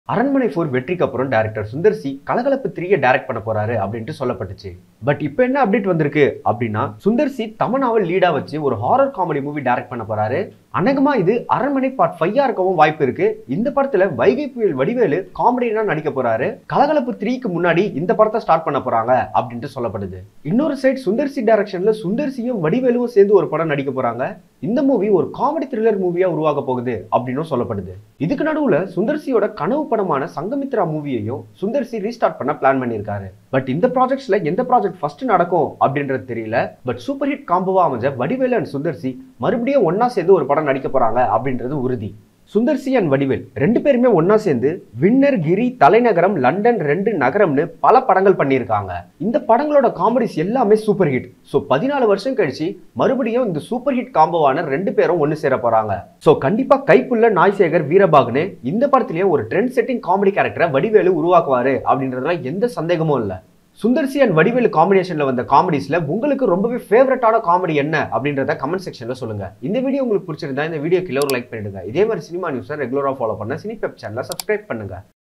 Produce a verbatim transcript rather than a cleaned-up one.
அரண்மனை four வெற்றிக்கு அப்புறம் director Sundar C Kalakalappu three direct பண்ண போறாரு அப்படினு சொல்லப்பட்டுச்சு. பட் இப்போ என்ன அப்டேட் வந்திருக்கு அப்படினா சுந்தர் சி தமன்னாவை லீடா வச்சு ஒரு ஹாரர் காமெடி மூவி டைரக்ட் பண்ண போறாரு. அநேகமா இது அரண்மனை பார்ட் five ஆ இருக்கவும் வாய்ப்பு இருக்கு. இந்த படத்துல வைகை புயல் வடிவேலு காமெடியா நடிக்க போறாரு. கலகலப்பு three க்கு முன்னாடி இந்த படத்தை ஸ்டார்ட் பண்ண போறாங்க அப்படினு சொல்லப்படுது. இன்னொரு சைடு சுந்தர் சி டைரக்ஷன்ல சுந்தர் சியும் வடிவேலுவும் சேர்ந்து ஒரு படம் நடிக்க போறாங்க. இந்த மூவி ஒரு காமெடி த்ரில்லர் மூவியா உருவாக போகுது அப்படின்னு சொல்லப்படுது. இதுக்கு நடுவுல சுந்தர் சியோட கனவு படமான சங்கமித்ரா மூவியையும் சுந்தர் சி ரீஸ்டார்ட் பண்ண பிளான் பண்ணியிருக்காரு. பட் இந்த ப்ராஜெக்ட்ஸ்ல எந்த ப்ராஜெக்ட் ஃபர்ஸ்ட் நடக்கும் அப்படின்றது தெரியல. பட் சூப்பர் ஹிட் காம்போவா அமைஞ்ச வடிவேலு அண்ட் சுந்தர் சி மறுபடியும் ஒன்னா சேர்ந்து ஒரு படம் நடிக்க போறாங்க அப்படின்றது உறுதி. சுந்தர் சி அண்ட் வடிவேல் ரெண்டு பேருமே ஒன்னா சேர்ந்து வின்னர், கிரி, தலைநகரம், லண்டன் ரெண்டு நகரம்னு பல படங்கள் பண்ணியிருக்காங்க. இந்த படங்களோட காமெடிஸ் எல்லாமே சூப்பர் ஹிட். ஸோ பதினாலு வருஷம் கழிச்சு மறுபடியும் இந்த சூப்பர் ஹிட் காம்போவான ரெண்டு பேரும் ஒன்னு சேர போறாங்க. ஸோ கண்டிப்பா கைப்புள்ள நாய்சேகர் வீரபாகுன்னு இந்த படத்திலேயே ஒரு ட்ரெண்ட் செட்டிங் காமெடி கேரக்டரை வடிவேலு உருவாக்குவாரு அப்படின்றதுல எந்த சந்தேகமும் இல்லை. சுந்தர் சி அண்ட் வடிவேலு காம்பினேஷன்ல வந்த காமெடிஸ்ல உங்களுக்கு ரொம்பவே ஃபேவரட்டான காமெடி என்ன அப்படின்றத கமெண்ட் செக்ஷன்ல சொல்லுங்க. இந்த வீடியோ உங்களுக்கு பிடிச்சிருந்தா இந்த வீடியோ கீழே ஒரு லைக் பண்ணிடுங்க. இதே மாதிரி சினிமா நியூஸை ரெகுலரா ஃபாலோ பண்ண சினிபெப் சேனலை சப்ஸ்கிரைப் பண்ணுங்க.